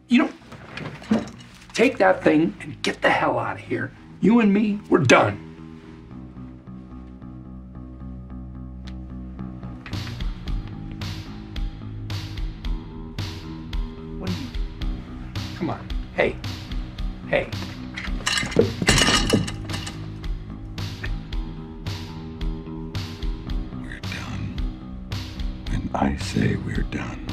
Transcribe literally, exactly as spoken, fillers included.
You know, take that thing and get the hell out of here. You and me, we're done. What are you? Come on. Hey. Hey. We're done. When I say we're done.